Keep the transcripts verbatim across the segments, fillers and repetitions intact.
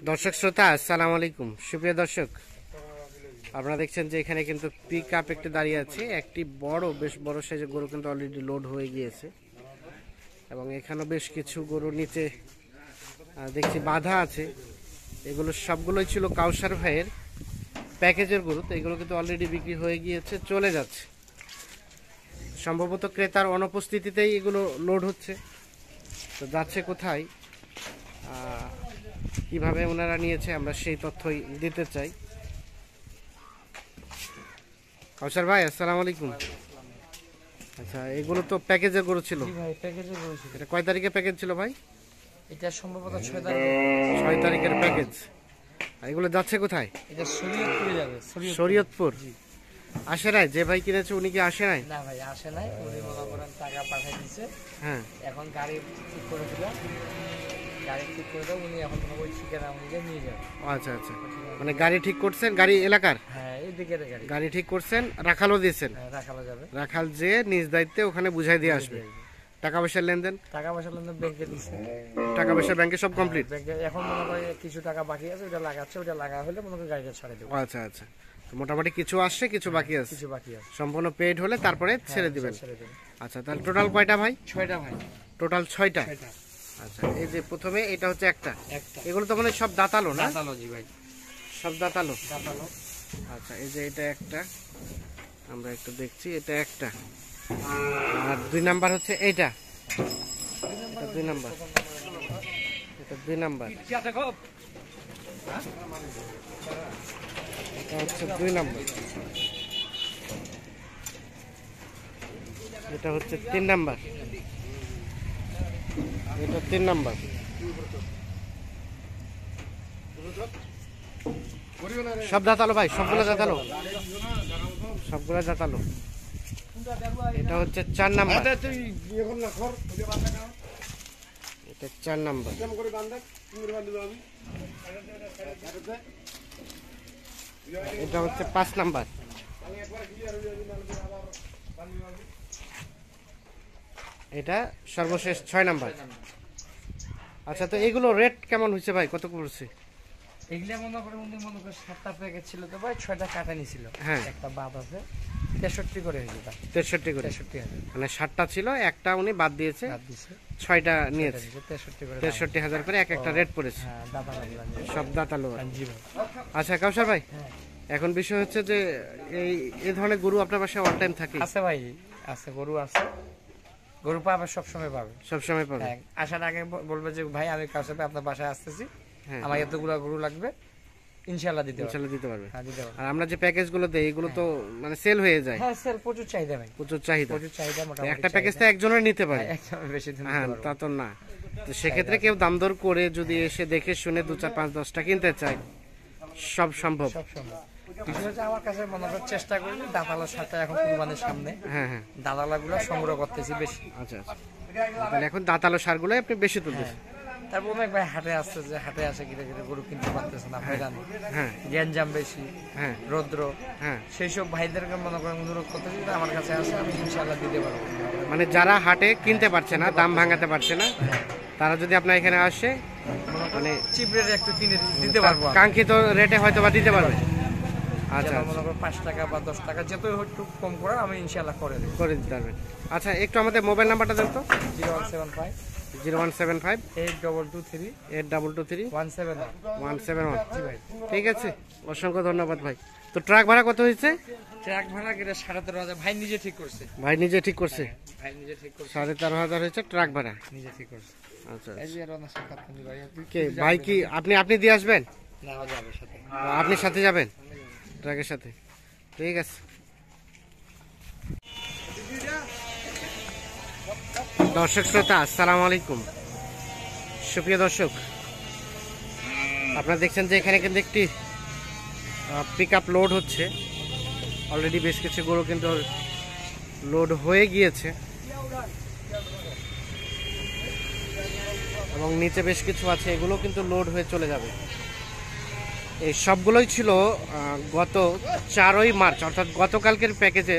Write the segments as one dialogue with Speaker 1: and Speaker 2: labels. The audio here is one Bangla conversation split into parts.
Speaker 1: দর্শক শ্রোতা আসসালামু আলাইকুম। সুপ্রিয় দর্শক, আপনারা দেখছেন যে এখানে কিন্তু পিক আপ একটি দাঁড়িয়ে আছে। একটি বড় বেশ বড় সাইজের গরু কিন্তু অলরেডি লোড হয়ে গিয়েছে এবং এখানেও বেশ কিছু গরু নিচে দেখছি বাধা আছে। এগুলো সবগুলোই ছিল কাউসার ভাইয়ের প্যাকেজের গরু, তো এগুলো কিন্তু অলরেডি বিক্রি হয়ে গিয়েছে, চলে যাচ্ছে। সম্ভবত ক্রেতার অনুপস্থিতিতেই এগুলো লোড হচ্ছে। তো যাচ্ছে কোথায়, কিভাবে ওনারা নিয়েছে, আমরা সেই তথ্যই দিতে চাই। কাউসার ভাই আসসালামু আলাইকুম। আচ্ছা, এগুলো তো প্যাকেজের গরু ছিল।
Speaker 2: জি ভাই, প্যাকেজের গরু ছিল।
Speaker 1: এটা কয় তারিখে প্যাকেজ ছিল ভাই?
Speaker 2: এটা সম্ভবত ছয় তারিখ
Speaker 1: ছয় তারিখের প্যাকেজ। আর এগুলো যাচ্ছে কোথায়?
Speaker 2: এটা শরীয়তপুরে যাবে।
Speaker 1: শরীয়তপুর আসে নাই? যে ভাই কিনেছে উনি কি আসে নাই?
Speaker 2: না ভাই, আসে নাই। উনি মনে করেন টাকা পাঠিয়ে দিচ্ছে।
Speaker 1: হ্যাঁ,
Speaker 2: এখন গাড়ি ঠিক করে দিল, গাড়ি ঠিক করে দাও, উনি এখন ওই ঠিকানা অনুযায়ী নিয়ে যাবে।
Speaker 1: আচ্ছা আচ্ছা, মানে গাড়ি ঠিক করছেন, গাড়ি এলাকার?
Speaker 2: হ্যাঁ, এই দিকের গাড়ি
Speaker 1: গাড়ি ঠিক করছেন, রাখালও দিয়েছেন?
Speaker 2: হ্যাঁ, রাখালো যাবে।
Speaker 1: রাখাল যে নিজ দায়িত্বে ওখানে বুঝাই দিয়ে আসবে। টাকা পয়সার লেনদেন?
Speaker 2: টাকা পয়সা লেনদেন ব্যাংকে দিচ্ছে।
Speaker 1: টাকা পয়সা ব্যাংকে সব কমপ্লিট?
Speaker 2: ব্যাংকে এখন মনে করে কিছু টাকা বাকি আছে, ওটা লাগাচ্ছে। ওটা লাগা হলে মনে করে গাড়িটা ছাড়ে দেবো।
Speaker 1: আচ্ছা আচ্ছা, মোটামুটি কিছু আসছে, কিছু বাকি আছে।
Speaker 2: কিছু বাকি আছে,
Speaker 1: সম্পূর্ণ পেড হলে তারপরে ছেড়ে দিবেন।
Speaker 2: ছেড়ে দেবেন।
Speaker 1: আচ্ছা, তাহলে টোটাল কয়টা ভাই?
Speaker 2: ছয়টা ভাই,
Speaker 1: টোটাল ছয়টা।
Speaker 2: ছয়টা।
Speaker 1: আচ্ছা, এই যে প্রথমে এটা হচ্ছে একটা।
Speaker 2: একটা
Speaker 1: এগুলো তো মানে সব দাঁতালো না?
Speaker 2: দাঁতালো। জি ভাই,
Speaker 1: সব দাঁতালো।
Speaker 2: দাঁতালো।
Speaker 1: আচ্ছা, এই যে এটা একটা, আমরা একটু দেখছি, এটা একটা। আর দুই নাম্বার হচ্ছে এইটা, এটা দুই নাম্বার, এটা দুই নাম্বার, এটা হচ্ছে দুই নাম্বার, এটা হচ্ছে তিন নাম্বার, এটা তিন নাম্বার। সব দাঁতালো ভাই, সবগুলো দাঁতালো, সবগুলো দাঁতালো। এটা হচ্ছে চার নাম্বার, এটা চার নাম্বার। এটা হচ্ছে পাঁচ নাম্বার, এটা সর্বশেষ ছয় নাম্বার। আচ্ছা, তো এগুলো রেট কেমন হয়েছে ভাই, কত পড়ছে?
Speaker 2: এগুলা মনে করে উনি মনে করে সাতটা প্যাকেট ছিল তো ভাই, ছয়টা কাটা নিছিল।
Speaker 1: হ্যাঁ,
Speaker 2: একটা বাদ আছে, তেষট্টি করে হয়েছে।
Speaker 1: তেষট্টি করে?
Speaker 2: তেষট্টি হাজার,
Speaker 1: মানে ষাটটা ছিল, একটা উনি বাদ দিয়েছে,
Speaker 2: বাদ দিছে,
Speaker 1: ছয়টা নিয়েছে।
Speaker 2: তেষট্টি করে,
Speaker 1: তেষট্টি হাজার করে এক একটা রেট পড়েছে।
Speaker 2: হ্যাঁ, দাতা লাগলো
Speaker 1: সব দাঁতালো।
Speaker 2: জি ভাই।
Speaker 1: আচ্ছা কাউসার ভাই,
Speaker 2: হ্যাঁ,
Speaker 1: এখন বিষয় হচ্ছে যে এই এই ধরনের গরু আপনার বাসায় অল টাইম থাকে?
Speaker 2: আছে ভাই, আছে, গরু আছে। গরু পাবে, সবসময় পাবে,
Speaker 1: সবসময় পাবে?
Speaker 2: হ্যাঁ, আসার আগে বলবে যে ভাই আমি কাউসার ভাই আপনার বাসায় আসতেছি,
Speaker 1: হ্যাঁ,
Speaker 2: আমার এতগুলো গরু লাগবে, ইনশাআল্লাহ দিতে পারবে।
Speaker 1: ইনশাআল্লাহ দিতে পারবে।
Speaker 2: হ্যাঁ, দিতে পারবে।
Speaker 1: আর আমরা যে প্যাকেজ গুলো দেই এগুলো তো মানে সেল হয়ে যায়?
Speaker 2: হ্যাঁ স্যার, প্রচুর চাহিদা ভাই,
Speaker 1: প্রচুর চাহিদা।
Speaker 2: প্রচুর চাহিদা। মোটামুটি
Speaker 1: একটা প্যাকেজ তো একজনের নিতে পারে?
Speaker 2: একদম বেশি দিন
Speaker 1: হ্যাঁ, তা তো না। তো সেক্ষেত্রে কেউ দাম দর করে যদি এসে দেখে শুনে দু চার পাঁচ দশটা কিনতে চায়, সব সম্ভব?
Speaker 2: সব সম্ভব। কিছু হচ্ছে আমার কাছে মনে করার চেষ্টা করি, দাদালার সাথে এখন কুরবানির সামনে
Speaker 1: হ্যাঁ হ্যাঁ,
Speaker 2: দাদালাগুলো সংগ্রহ করতেছি বেশি।
Speaker 1: আচ্ছা আচ্ছা, তাহলে এখন দাঁতালো সারগুলো আপনি বেশি তুলতেছেন?
Speaker 2: তারপর অনেক ভাই হাটে আসছে, যে হাটে আসে কিনে কিনে গরু কিনতে পারতেছে না, হয়রান,
Speaker 1: হ্যাঁ,
Speaker 2: গ্যাঞ্জাম বেশি,
Speaker 1: হ্যাঁ,
Speaker 2: রৌদ্র,
Speaker 1: হ্যাঁ।
Speaker 2: সেই সব ভাইদেরকে মনে করেন অনুরোধ করতেছি, আমার কাছে আসে, আমি ইনশাআল্লাহ দিতে পারবো।
Speaker 1: মানে যারা হাটে কিনতে পারছে না, দাম ভাঙাতে পারছে না, তারা যদি আপনার এখানে আসে মানে
Speaker 2: চিপ রেটে একটু কিনে দিতে পারবো,
Speaker 1: কাঙ্ক্ষিত রেটে হয়তো বা দিতে পারবে। আচ্ছা,
Speaker 2: মনে করো পাঁচ টাকা বা দশ টাকা যত একটু কম করার আমি ইনশাআল্লাহ করে দেবো,
Speaker 1: করে দিতে পারবেন। আচ্ছা, একটু আমাদের মোবাইল নাম্বারটা দেন তো।
Speaker 2: Zero one seven five
Speaker 1: zero one seven five
Speaker 2: eight double two three
Speaker 1: eight double two three
Speaker 2: one seven
Speaker 1: one seven one.
Speaker 2: জি ভাই,
Speaker 1: ঠিক আছে, অসংখ্য ধন্যবাদ ভাই। তো ট্রাক ভাড়া কত হয়েছে?
Speaker 2: ট্রাক ভাড়া কেটে সাড়ে তেরো হাজার ভাই নিজে ঠিক করছে।
Speaker 1: ভাই নিজে ঠিক করছে?
Speaker 2: ভাই নিজে ঠিক করছে,
Speaker 1: সাড়ে তেরো হাজার হয়েছে ট্রাক ভাড়া,
Speaker 2: নিজে ঠিক করছে।
Speaker 1: আচ্ছা।
Speaker 2: এই যে আর ওনার সাথে কথা বলি ভাই, আপনি
Speaker 1: কে ভাই কি আপনি আপনি দিয়ে আসবেন?
Speaker 2: না যাবে সাথে,
Speaker 1: আপনি সাথে যাবেন ট্রাকের সাথে? ঠিক আছে। দর্শক শ্রোতা আসসালামু আলাইকুম। সুপ্রিয় দর্শক, আপনারা দেখছেন যে এখানে কিন্তু একটি পিক আপ লোড হচ্ছে। অলরেডি বেশ কিছু গরু কিন্তু লোড হয়ে গিয়েছে এবং নিচে বেশ কিছু আছে, এগুলো কিন্তু লোড হয়ে চলে যাবে। এই সবগুলোই ছিল গত চারই মার্চ, অর্থাৎ গতকালকের প্যাকেজে,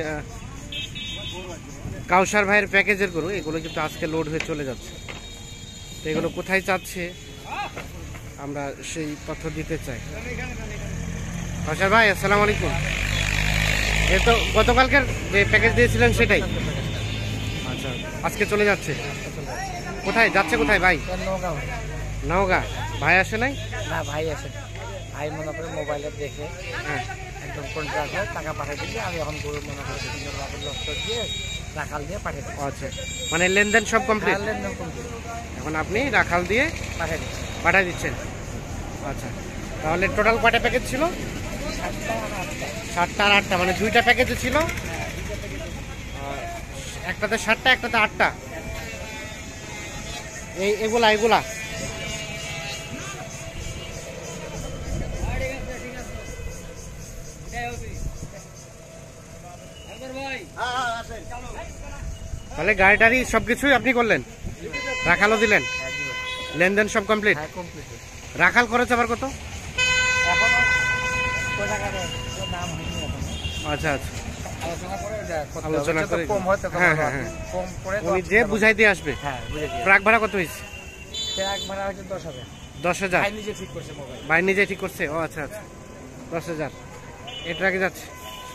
Speaker 1: কাউসার ভাইয়ের প্যাকেজের গরু। এগুলো কিন্তু আজকে লোড হয়ে চলে যাচ্ছে। তো এগুলো কোথায় যাচ্ছে আমরা সেই তথ্য দিতে চাই। আচ্ছা ভাই, আসসালামু আলাইকুম। এ তো গতকালকের যে প্যাকেজ দিয়েছিলেন সেটাই? আচ্ছা, আজকে চলে যাচ্ছে। কোথায় যাচ্ছে, কোথায় ভাই?
Speaker 2: নৌকা ভাই।
Speaker 1: নওগাঁ। ভাই আসে নাই?
Speaker 2: না ভাই আসে, ভাই মনে করে মোবাইলে দেখে
Speaker 1: হ্যাঁ,
Speaker 2: একদম কন্ট্রাক্ট হয় টাকা পাঠিয়ে দিচ্ছি। আমি এখন গরু মনে করে বিভিন্ন লক্ষ্য দিয়ে রাখাল দিয়ে পাঠিয়ে দিচ্ছি।
Speaker 1: আচ্ছা, মানে লেনদেন সব কমপ্লিট?
Speaker 2: লেনদেন কমপ্লিট,
Speaker 1: এখন আপনি রাখাল দিয়ে
Speaker 2: পাঠিয়ে দিচ্ছি।
Speaker 1: পাঠিয়ে দিচ্ছেন। আচ্ছা, তাহলে টোটাল কয়টা প্যাকেজ ছিল?
Speaker 2: সাতটা আর আটটা।
Speaker 1: সাতটা আর আটটা, মানে দুইটা প্যাকেজে ছিল। আর একটাতে সাতটা, একটাতে আটটা। এই এগুলা এগুলা তাহলে গাড়িটারি সবকিছুই আপনি করলেন, রাখালও দিলেন,
Speaker 2: হ্যাঁ জি ভাই।
Speaker 1: লেনদেন সব কমপ্লিট?
Speaker 2: হ্যাঁ কমপ্লিট।
Speaker 1: রাখাল খরচ আবার কত?
Speaker 2: এখনো কয় টাকা দেয় নাম হয়নি এখনো।
Speaker 1: আচ্ছা আচ্ছা,
Speaker 2: আলোচনা করে এটা করতে হবে।
Speaker 1: আলোচনা
Speaker 2: যত
Speaker 1: করে।
Speaker 2: কম হয় তত
Speaker 1: হ্যাঁ,
Speaker 2: ভালো।
Speaker 1: হ্যাঁ,
Speaker 2: কম করে
Speaker 1: উনি
Speaker 2: দশ
Speaker 1: যে
Speaker 2: টাকা।
Speaker 1: বুঝাই দিয়ে আসবে।
Speaker 2: হ্যাঁ বুঝেছি।
Speaker 1: ট্রাক ভাড়া কত হয়েছে?
Speaker 2: ট্রাক ভাড়া হচ্ছে দশ হাজার।
Speaker 1: দশ হাজার
Speaker 2: ভাই নিজে ঠিক করছে মোবাইল।
Speaker 1: ভাই নিজে ঠিক করছে? ও আচ্ছা আচ্ছা, দশ হাজার এই ট্রাকে যাচ্ছে।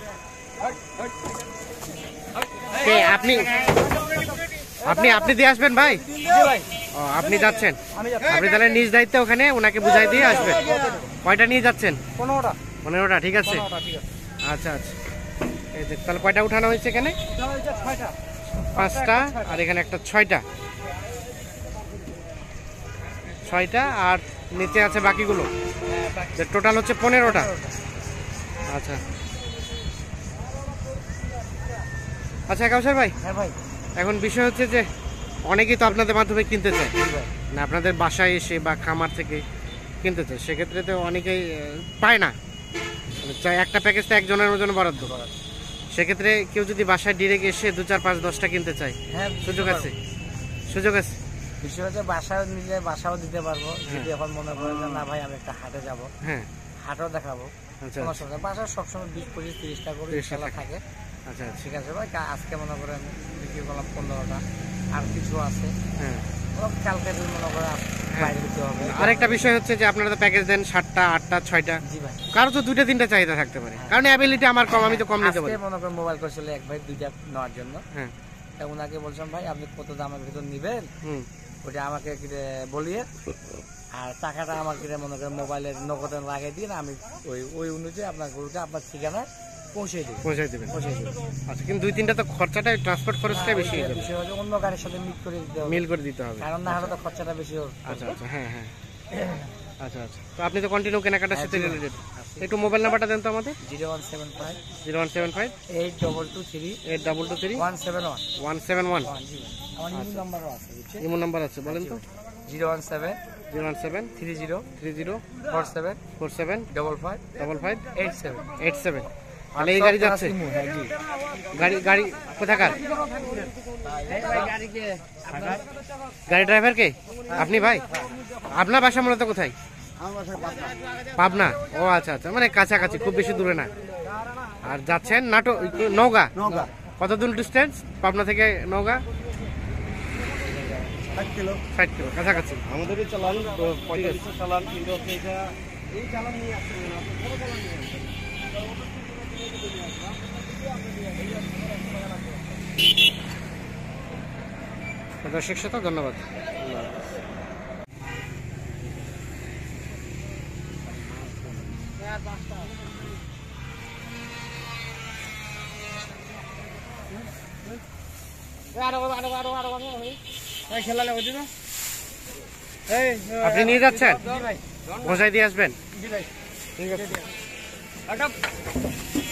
Speaker 1: কে আপনি? আপনি আপনি দিয়ে আসবেন ভাই?
Speaker 2: জি ভাই,
Speaker 1: ও, আপনি যাচ্ছেন?
Speaker 2: আমি যাচ্ছি।
Speaker 1: আপনি তাহলে নিজ দায়িত্বে ওখানে ওনাকে বুঝাই দিয়ে আসবেন। কয়টা নিয়ে যাচ্ছেন?
Speaker 2: পনেরোটা।
Speaker 1: পনেরোটা, ঠিক আছে।
Speaker 2: পনেরোটা ঠিক আছে।
Speaker 1: আচ্ছা আচ্ছা, এই যে তাহলে কয়টা উঠানো হয়েছে এখানে?
Speaker 2: এটা হচ্ছে ছয়টা।
Speaker 1: পাঁচটা, আর এখানে একটা ছয়টা। ছয়টা আর নিচে আছে বাকিগুলো,
Speaker 2: হ্যাঁ, বাকি
Speaker 1: যে টোটাল হচ্ছে পনেরোটা।
Speaker 2: পনেরোটা।
Speaker 1: আচ্ছা আচ্ছা কাউসার ভাই,
Speaker 2: হ্যাঁ ভাই।
Speaker 1: এখন বিষয় হচ্ছে যে অনেকেই তো আপনাদের মাধ্যমে কিনতে চায়,
Speaker 2: জি ভাই।
Speaker 1: না আপনাদের বাসায় এসে বা খামার থেকে কিনতে চায়, সেক্ষেত্রে তো অনেকেই আহ, পায় না, মানে চাই একটা প্যাকেজ তো একজনের জন্য বরাদ্দ। সেক্ষেত্রে কেউ যদি বাসায় ডিরেক্ট এসে দু চার পাঁচ দশটা কিনতে চায়,
Speaker 2: হ্যাঁ
Speaker 1: সুযোগ আছে? সুযোগ আছে।
Speaker 2: বিষয় হচ্ছে বাসাও নিলে বাসাও দিতে পারবো। যদি এখন মনে করেন যে না ভাই আমি একটা হাটে যাব,
Speaker 1: হ্যাঁ,
Speaker 2: হাটও দেখাবো,
Speaker 1: আচ্ছা
Speaker 2: সমস্যা নেই। বাসা সবসময় বিশ পঁচিশ তিরিশটা করে
Speaker 1: তিরিশটা
Speaker 2: খেলা
Speaker 1: থাকে।
Speaker 2: থাকে।
Speaker 1: আচ্ছা আচ্ছা,
Speaker 2: ঠিক আছে ভাই, কা- আজকে মনে করেন বিক্রি করলাম পনেরোটা, আর কিছু আছে
Speaker 1: হ্যাঁ।
Speaker 2: ওরা কালকে যদি মনে করে বাইরে দিতে হবে।
Speaker 1: আরেকটা বিষয় হচ্ছে যে আপনারা তো প্যাকেজ দেন সাতটা আটটা ছয়টা,
Speaker 2: জি ভাই।
Speaker 1: কারো তো দুইটা তিনটা চাহিদা থাকতে পারে, কারণ অ্যাবিলিটি আমার কম, আমি তো কম নিতে পারি।
Speaker 2: আজকে মনে করেন মোবাইল করছিল এক ভাই দুইটা নেওয়ার জন্য।
Speaker 1: হ্যাঁ,
Speaker 2: তা ওনাকে বলছিলাম ভাই আপনি কত দামের ভিতর নিবেন
Speaker 1: হুম,
Speaker 2: ওটা আমাকে কিরে বলিয়ে, আর টাকাটা আমার কিরে মনে করেন মোবাইলের নগদে লাগিয়ে দিন, আমি ওই ওই অনুযায়ী আপনার গরুটা আপনার ঠিকানায় পৌঁছে দিই
Speaker 1: পৌঁছাই দেবেন।
Speaker 2: পৌঁছে দিই।
Speaker 1: আচ্ছা, কিন্তু দুই তিনটা তো খরচাটা, ট্রান্সপোর্ট খরচটাই বেশি হয়ে যাবে,
Speaker 2: বিষয় হচ্ছে অন্য গাড়ির সাথে মিট করে দিতে হবে,
Speaker 1: মিল করে দিতে হবে।
Speaker 2: কারণ না হলে তো খরচাটা বেশি হবে।
Speaker 1: আচ্ছা আচ্ছা, হ্যাঁ হ্যাঁ, আচ্ছা আচ্ছা, তো আপনি তো কন্টিনিউ কেনাকাটার সাথে
Speaker 2: হ্যাঁ,
Speaker 1: রিলেটেড। একটু মোবাইল নাম্বারটা দেন তো আমাদের।
Speaker 2: Zero one seven five
Speaker 1: zero one seven five
Speaker 2: eight double two three
Speaker 1: eight double two three
Speaker 2: one seven one
Speaker 1: one seven one.
Speaker 2: One জি ভাই। আমার ইমেল নাম্বারও আছে বুঝছে।
Speaker 1: ইমো নাম্বার আছে, বলেন তো।
Speaker 2: Zero one seven
Speaker 1: zero one seven
Speaker 2: three zero
Speaker 1: three zero
Speaker 2: four seven
Speaker 1: four seven
Speaker 2: double five
Speaker 1: double five
Speaker 2: eight seven.
Speaker 1: Eight seven. তাহলে এই গাড়ি যাচ্ছে?
Speaker 2: হ্যাঁ জি।
Speaker 1: গাড়ি গাড়ি কোথাকার? গাড়ি ড্রাইভার কে? আপনি ভাই? আপনার বাসা মূলত কোথায়? পাবনা। ও আচ্ছা আচ্ছা, মানে কাছাকাছি, খুব বেশি দূরে না। আর যাচ্ছেন নাটো নওগাঁ? কত দূর ডিস্টেন্স পাবনা থেকে নওগাঁ? ষাট কিলো। ষাট কিলো, কাছাকাছি।
Speaker 3: আমাদেরই চালান পঁয়তাল্লিশশো চালান, কিন্তু হচ্ছে এটা এই চালান নিয়ে আসতে হবে না, বড় চালান নিয়ে আসতে হবে।
Speaker 1: দর্শক শ্রোতা, ধন্যবাদ। আপনি নিয়ে যাচ্ছেন, পৌঁছায় দিয়ে আসবেন?
Speaker 2: জি ভাই।
Speaker 1: ঠিক আছে।